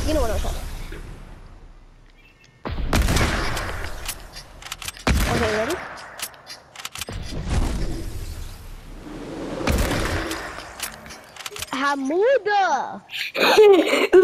You know what I'm talking about. Okay, ready? Hamuda!